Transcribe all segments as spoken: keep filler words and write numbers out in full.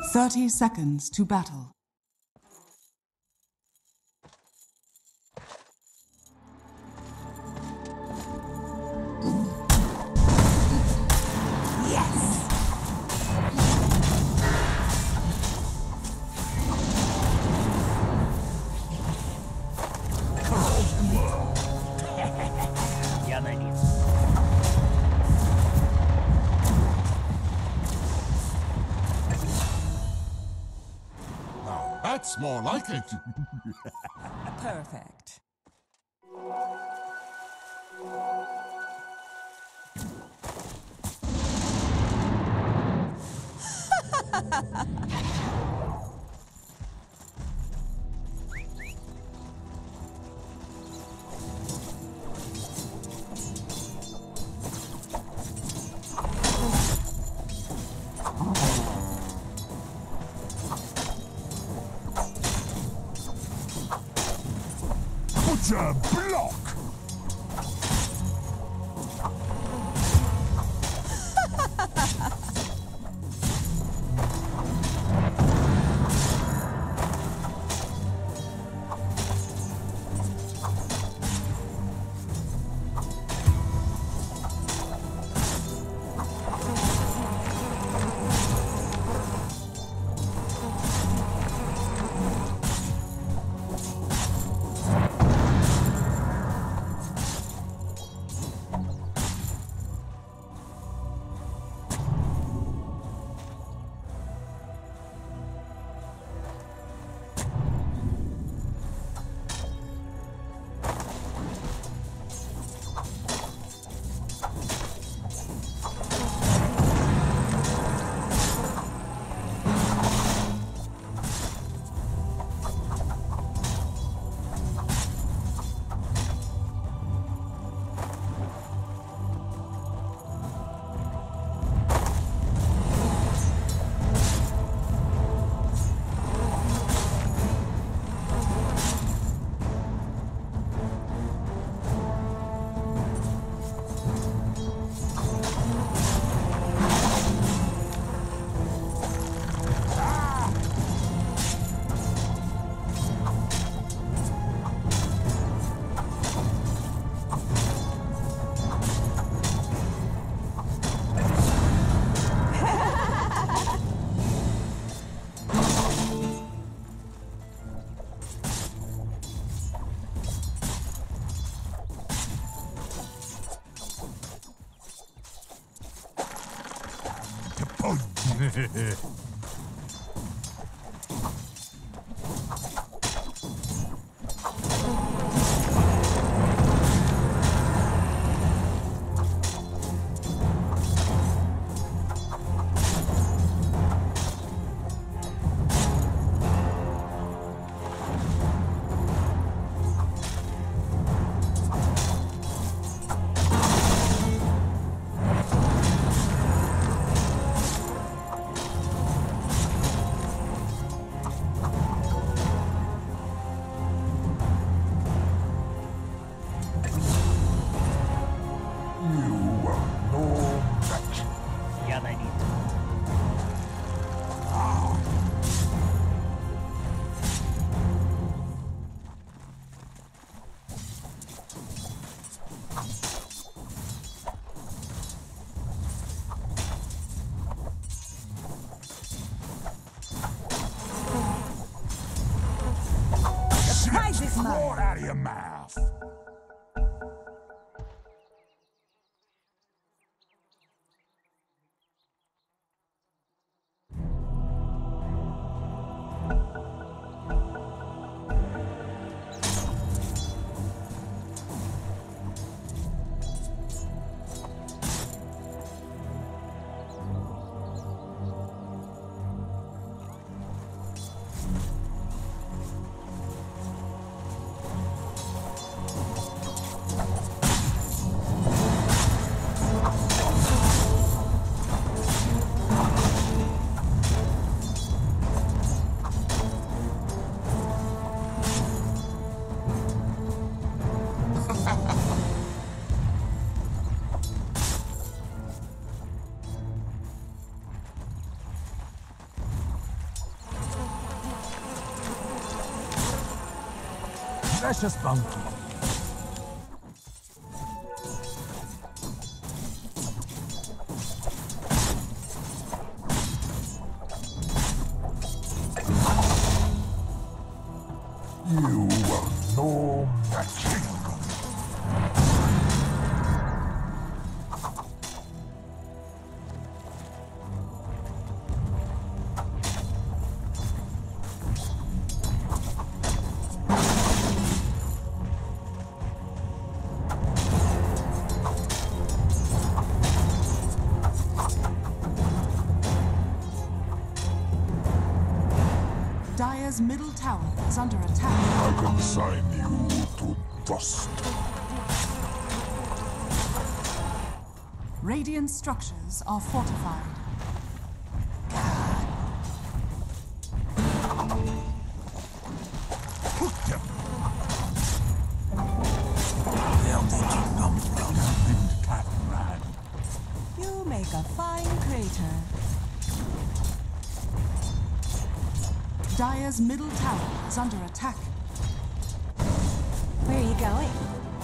Thirty seconds to battle. That's more like it. Perfect. Butcher block! More out of your mouth. precious bounty. You are no match. Dire's middle tower is under attack. I consign you to dust. Radiant structures are fortified. Put them. You make a fine crater. Dire's middle tower is under attack. Where are you going?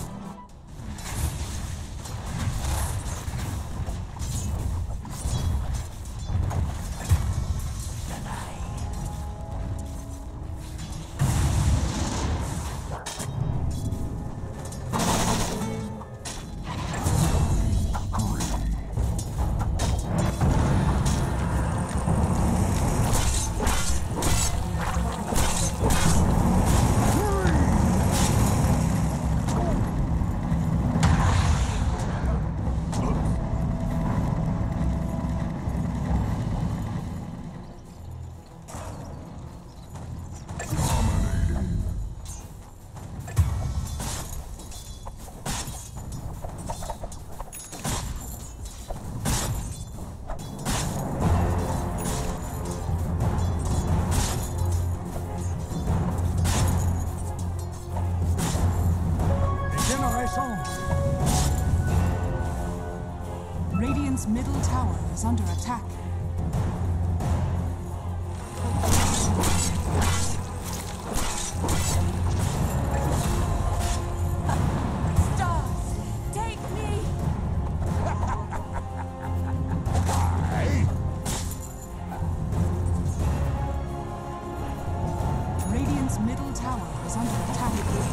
Radiant's middle tower is under attack. Stars, take me! Radiant's middle tower is under attack.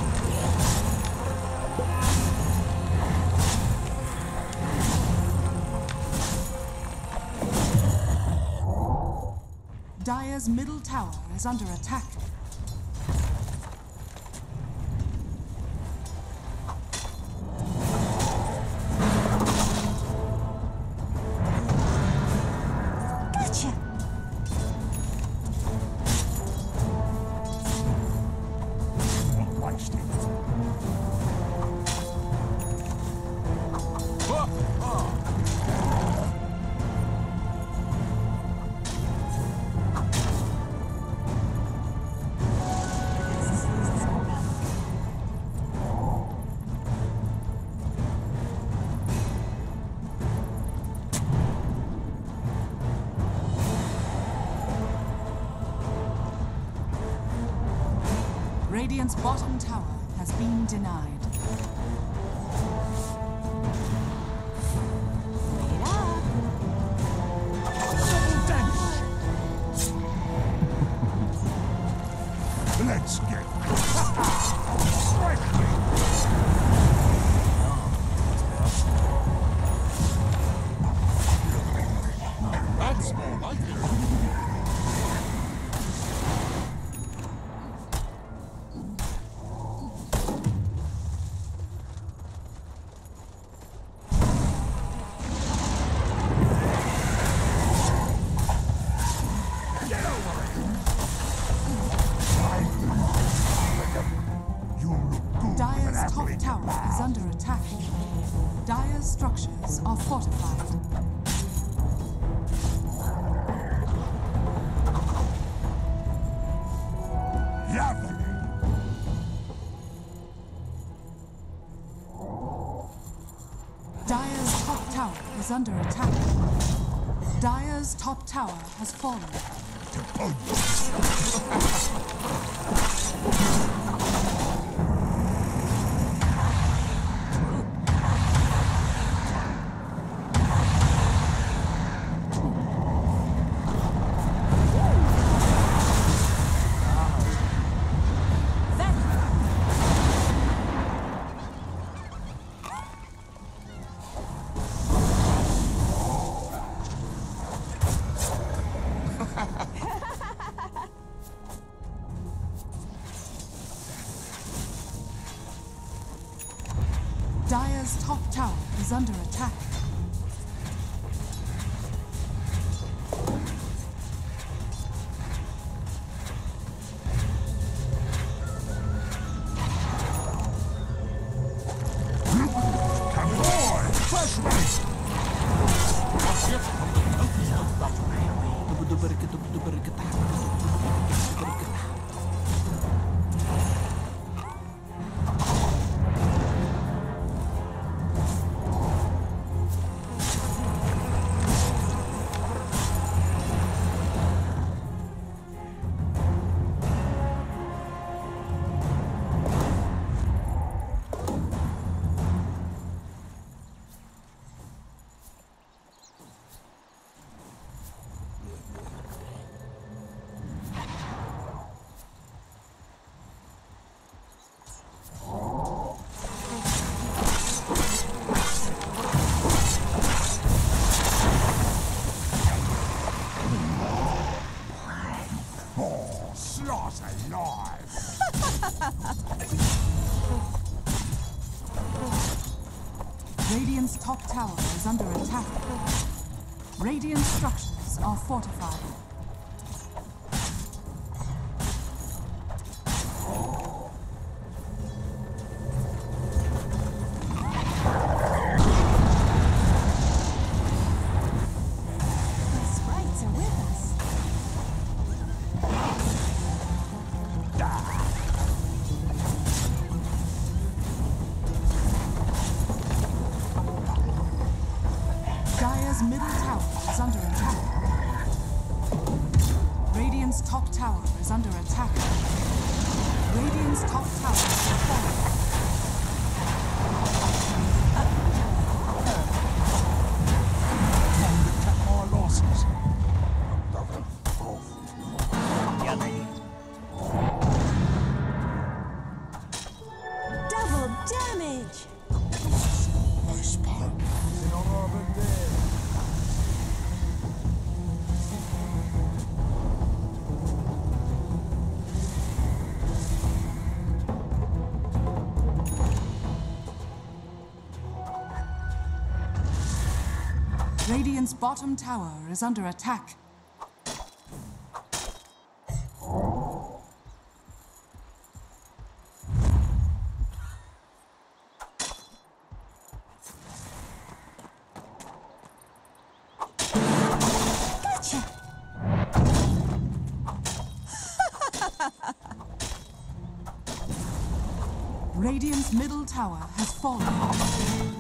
Dire's middle tower is under attack. Gotcha! Watched it. Radiant's bottom tower has been denied. Wait up! Let's get strike me. That's more like it. Dire's top tower is under attack. Dire's structures are fortified. Dire's top tower is under attack. Dire's top tower has fallen. Dire's top tower is under attack. Radiant's top tower is under attack. Radiant structures are fortified. The sprites are with us. Dire's middle tower is under attack. Radiant's top tower is under attack. Radiant's top tower is falling. Our losses. Double damage. Nice part. Radiant's bottom tower is under attack. Gotcha. Radiant's middle tower has fallen.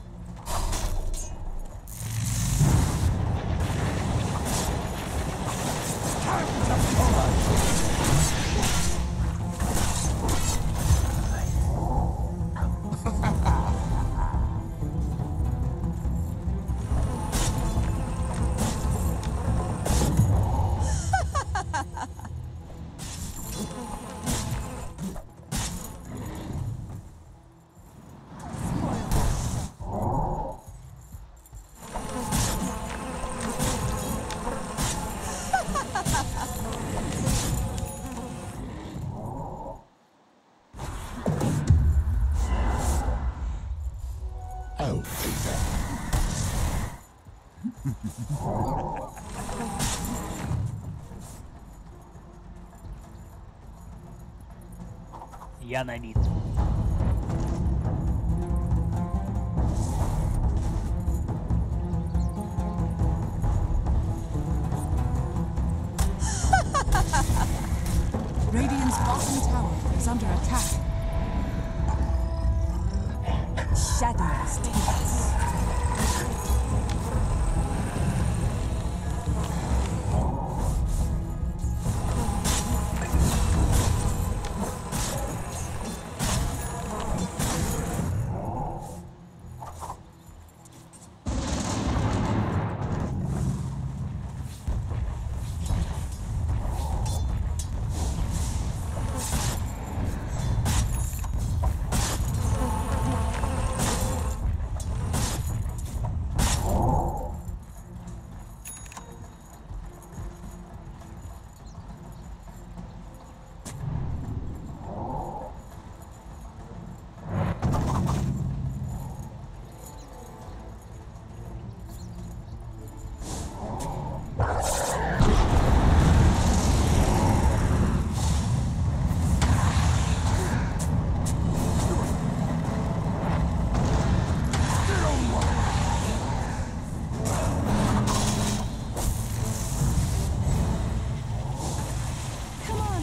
Oh, Я на мид. Radiant's bottom tower is under attack. Shadows take us.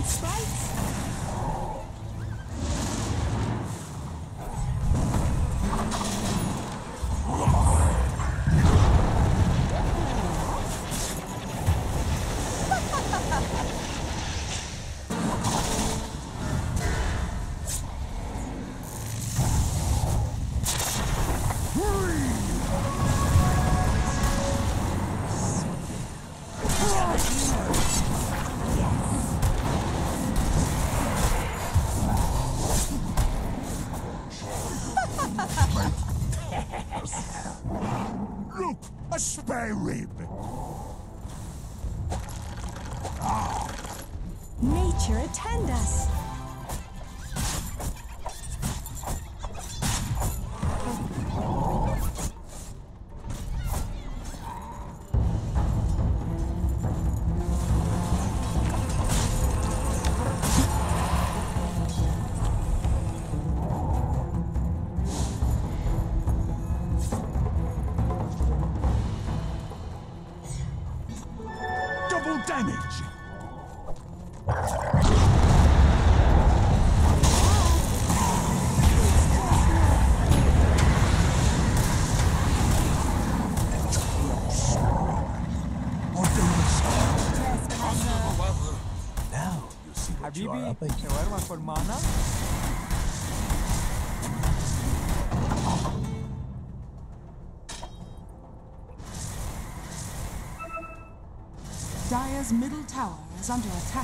want sprites? Look, a spare rib. Nature attend us. Double damage. Now you see what you are حبيبي up against. شاورما فرمانة. Dire's middle tower is under attack.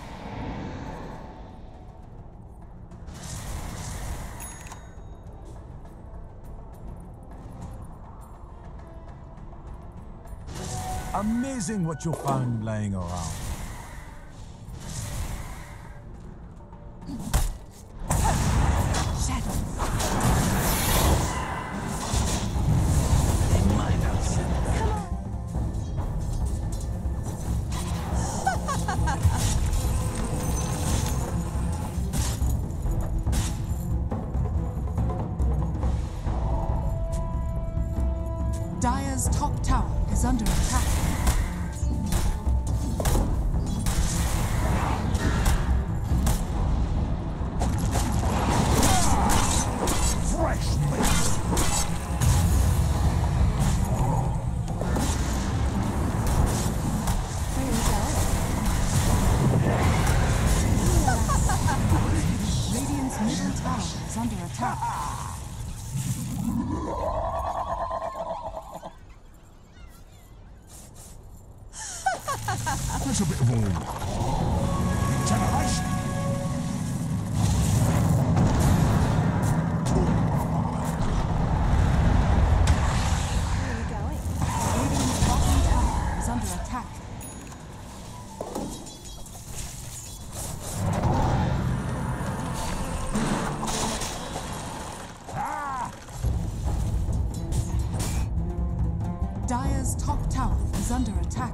Amazing what you found lying around. Shadow. They might have said that. Dire's top tower is under attack. Fresh meat. Where are you going? Radiant's middle tower is under attack. That's a bit of all. Regeneration. Where are you going? Radiant's bottom tower is under attack. Dire's top tower is under attack.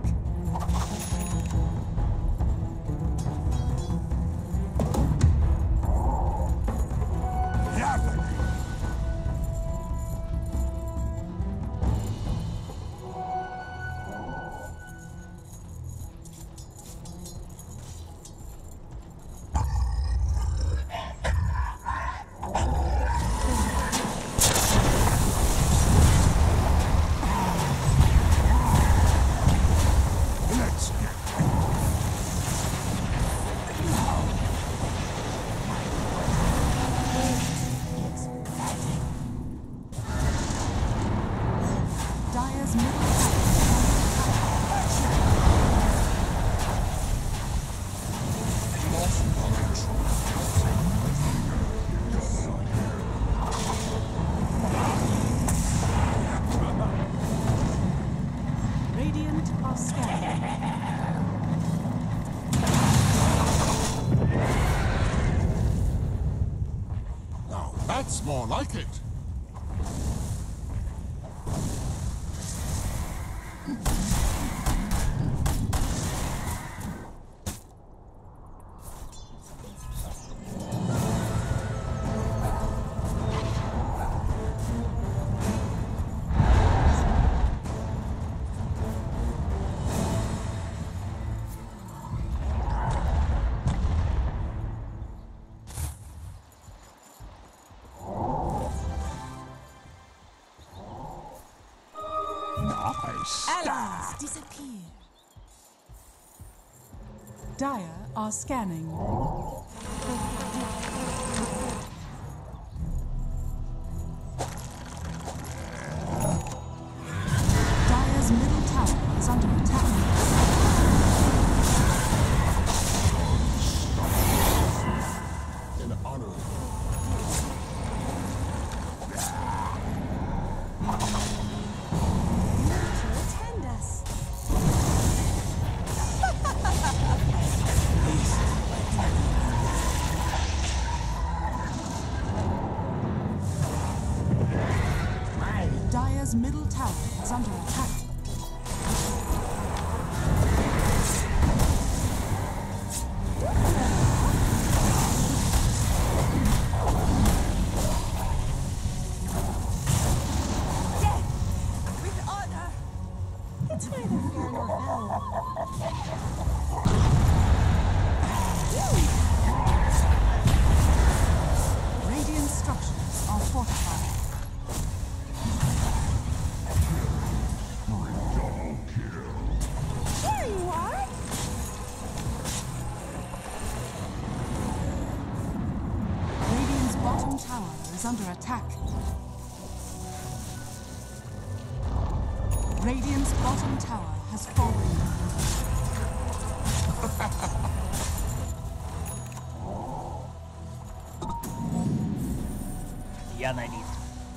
Happening. Let's get Dire's middle tower Radiant are scanning. now. That's more like it. allies disappear. Dire are scanning. Dire's middle tower is under attack. In honor. To attend us. Dire's middle tower is under attack. Death with honor. It's neither fair nor foul. Radiant structures are fortified. There you are. Radiant's bottom tower is under attack. Radiant's bottom tower has fallen. Я на лид.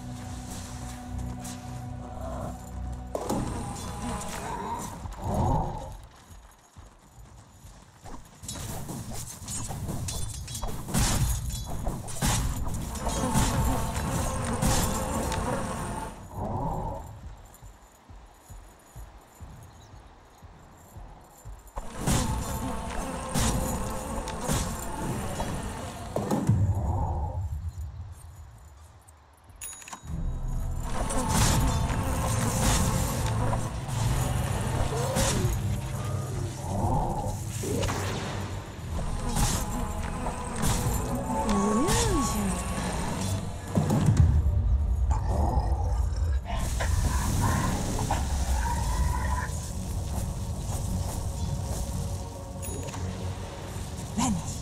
Illusion. Vanish.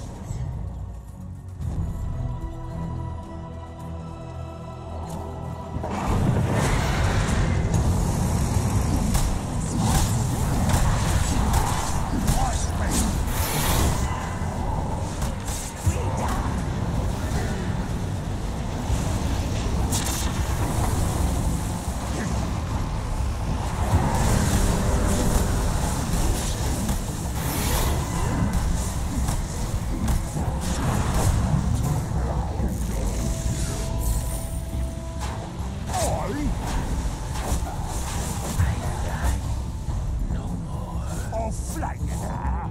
I'll flank her.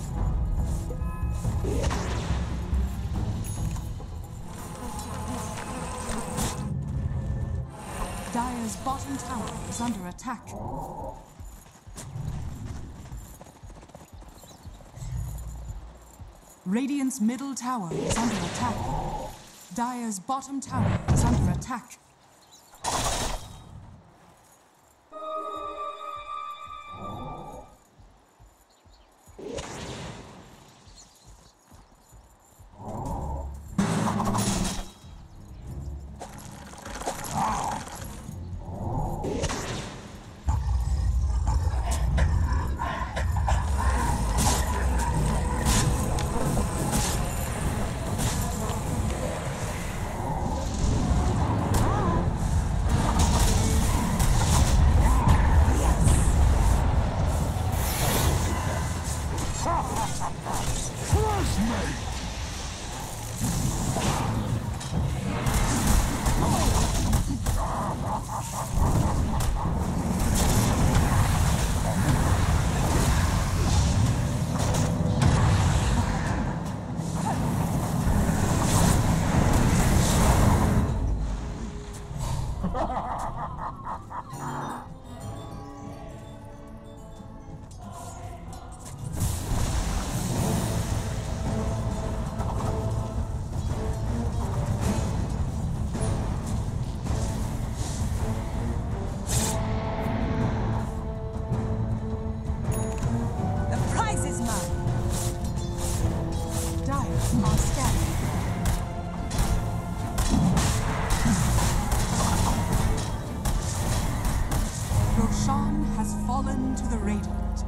Dire's bottom tower is under attack. Radiant's middle tower is under attack. Dire's bottom tower is under attack. are scanning. Roshan has fallen to the Radiant.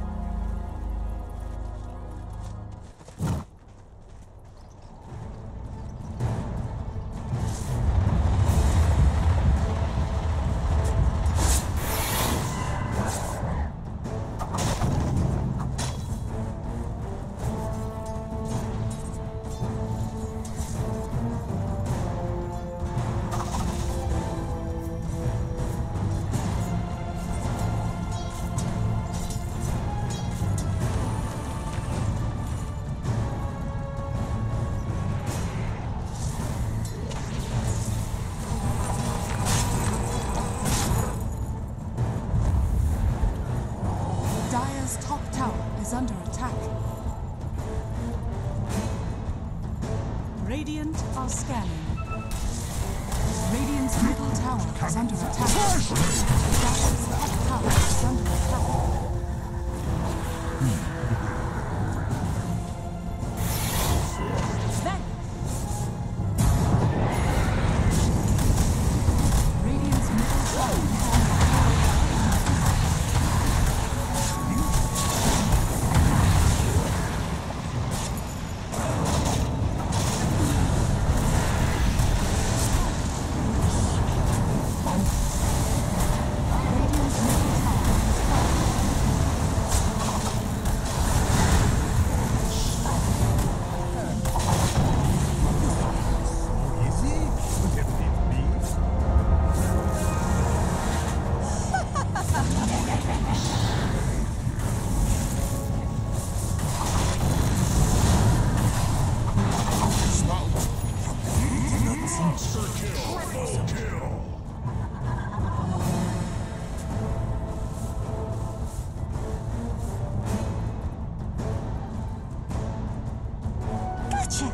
Dire's top tower is under attack. Radiant are scanning. Radiant's middle tower is under attack. Dire's top tower is under attack. Radiant's middle tower is under attack. Radiant's middle tower is falling. Easy? Look at me. Gotcha!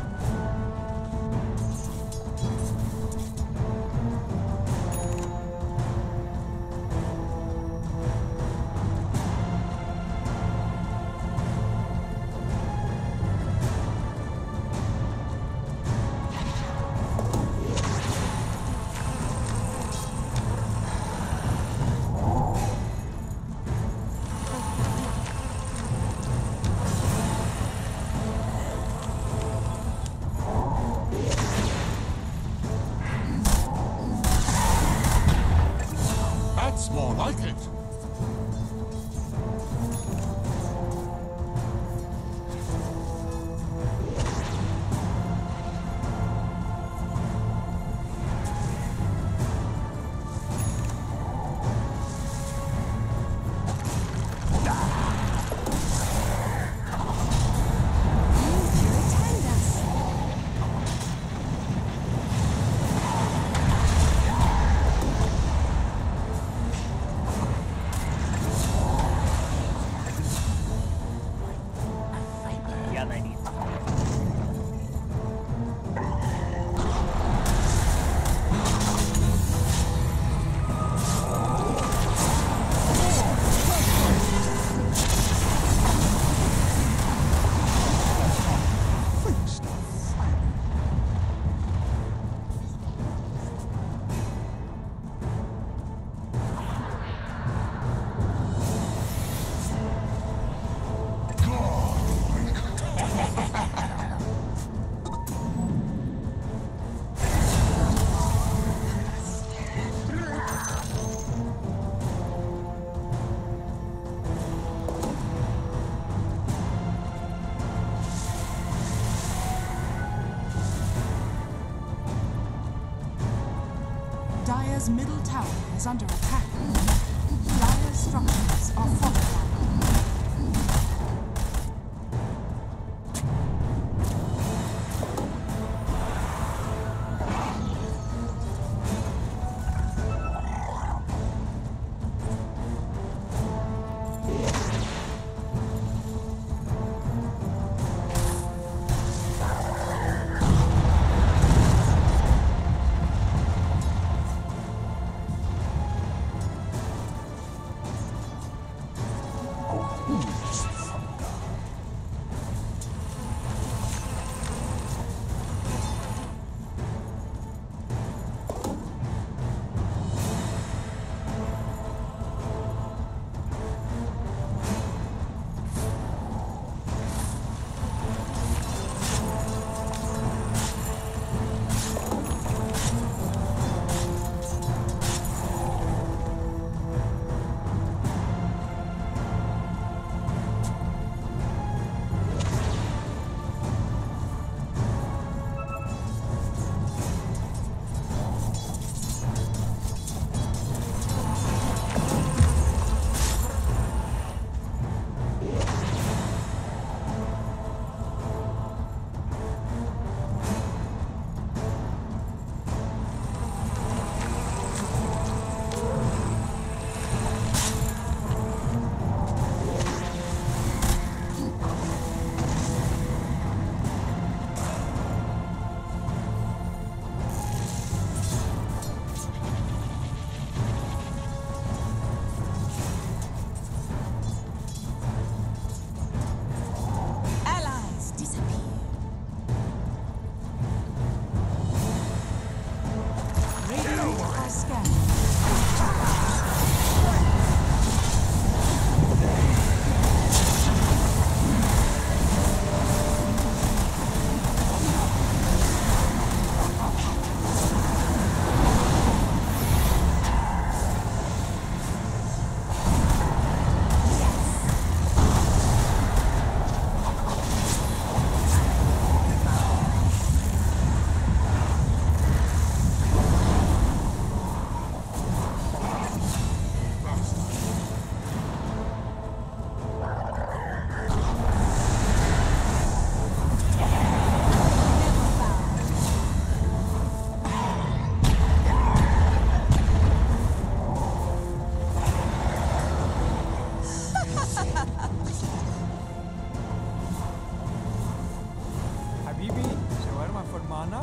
That's more like it. Я на них. Dire's middle tower is under attack. Dire's structures are fortified. mana?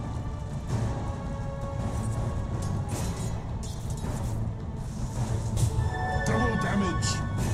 Double damage.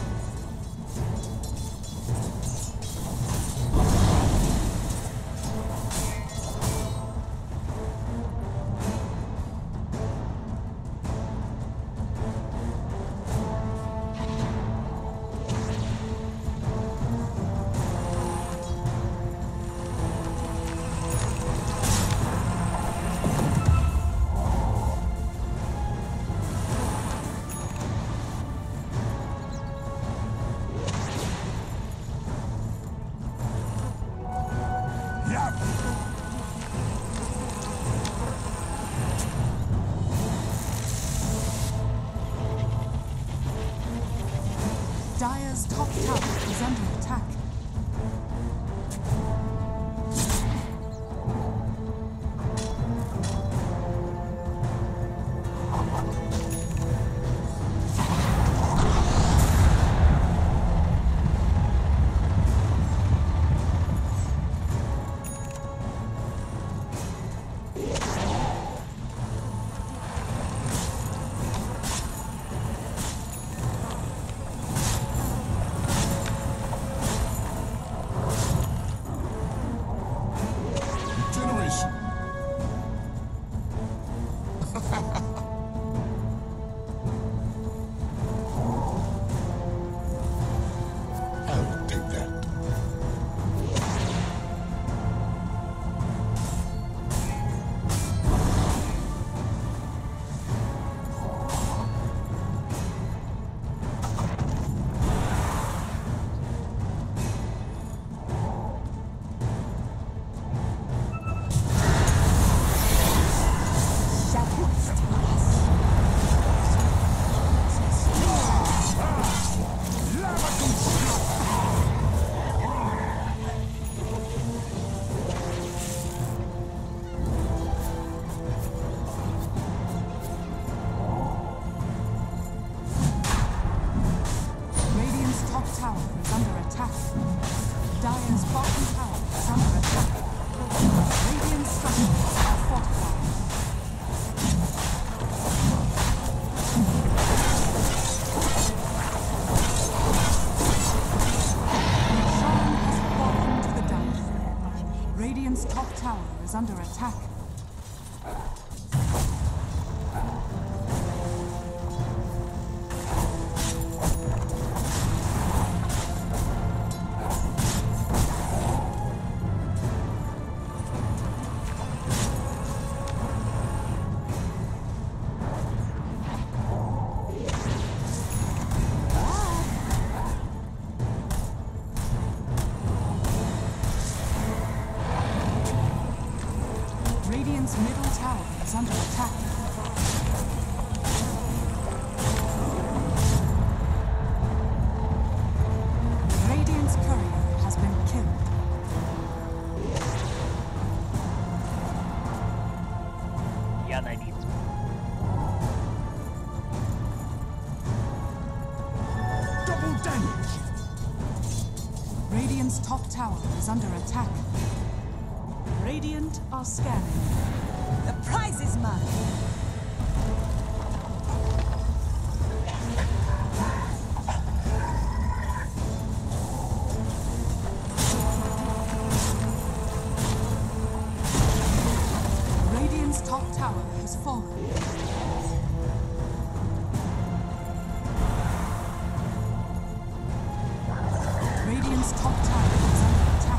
Dire's top tower is under attack. I'll take that. Radiant's top tower is under attack. Dire's bottom tower is under attack. Radiant's structures are fortified. Sean has fallen to the Dire. Radiant's top tower is under attack. Radiant's middle tower is under attack. Radiant's courier has been killed. Я на битву. Double damage! Radiant's top tower is under attack. Radiant are scanning. The prize is mine. Radiant's top tower has fallen. Radiant's top tower is under attack.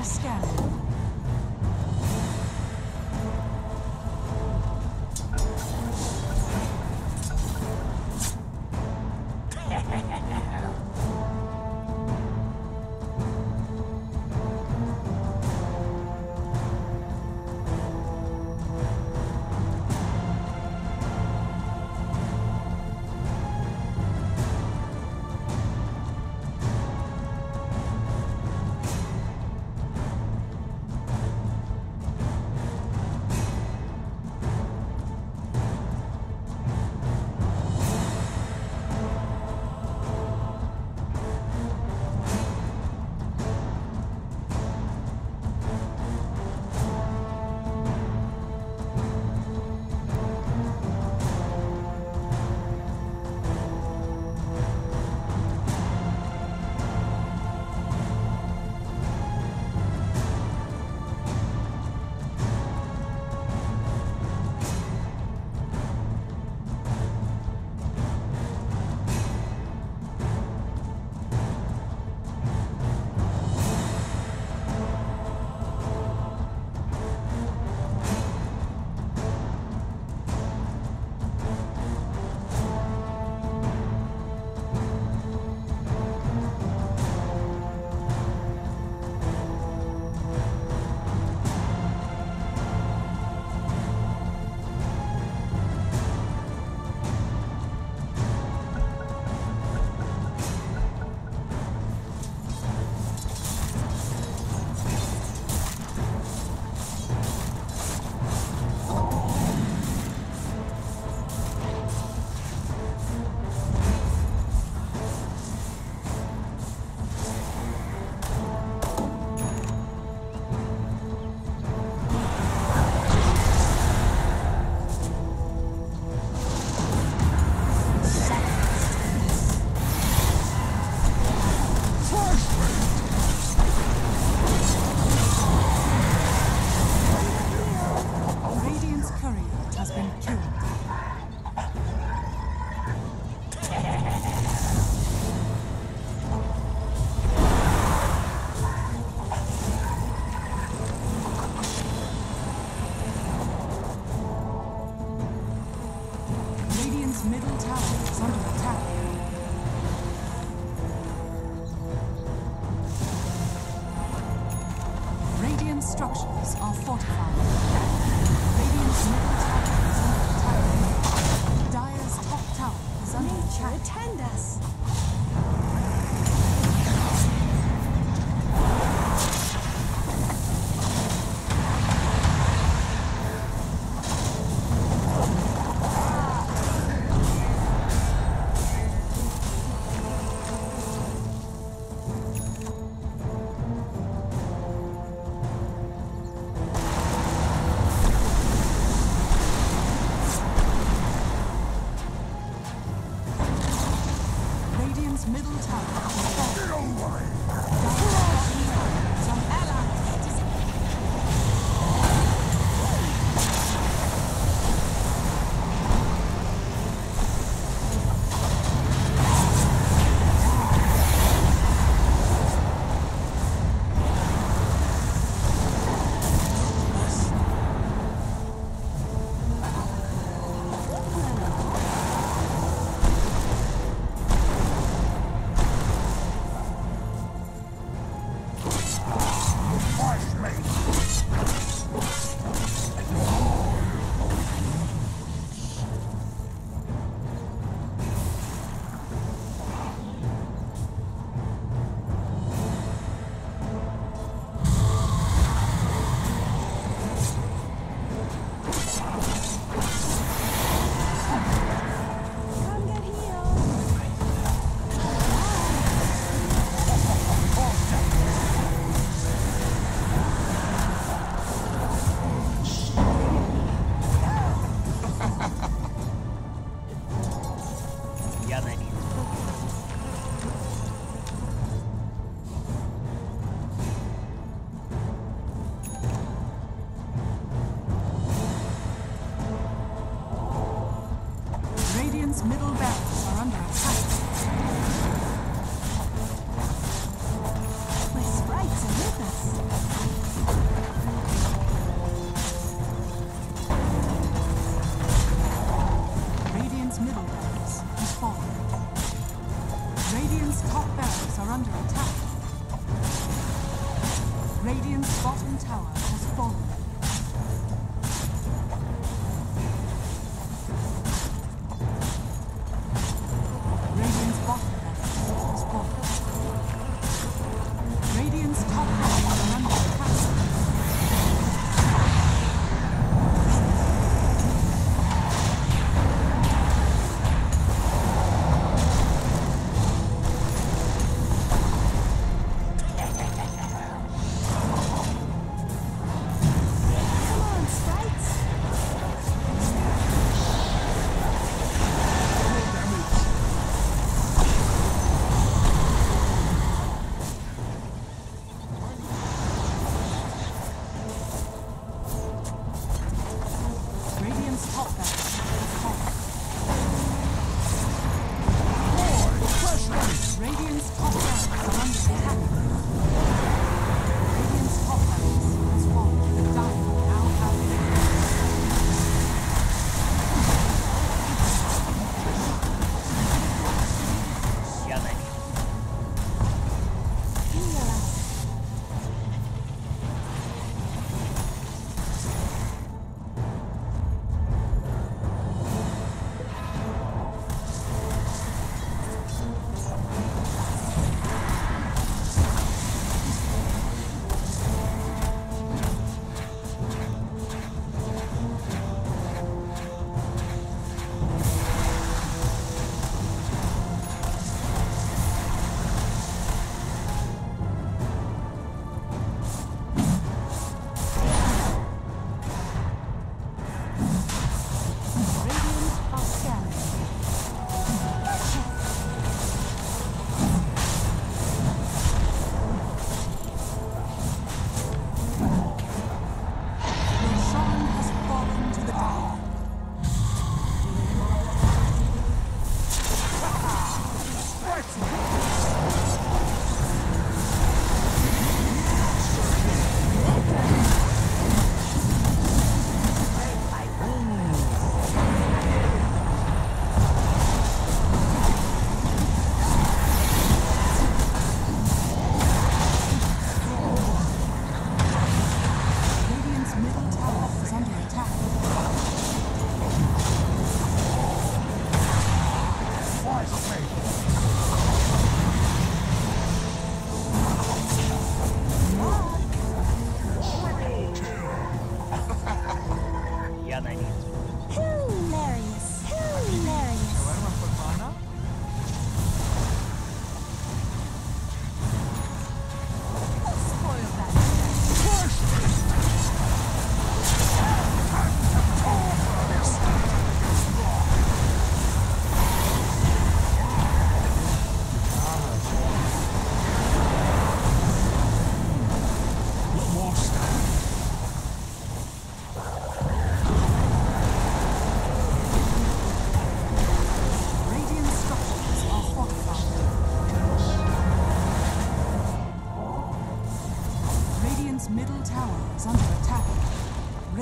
scanning. Middle tower is under attack. Radiant structures are fortified. Radiant's middle tower is under attack. Dire's top tower is under Nature, attack. attend us. Middle tower is falling. Dire's tower is under allies. Come get healed. Я на них. Radiant's middle barracks are under attack. My sprites are with us.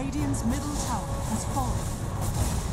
Radiant's middle tower has fallen.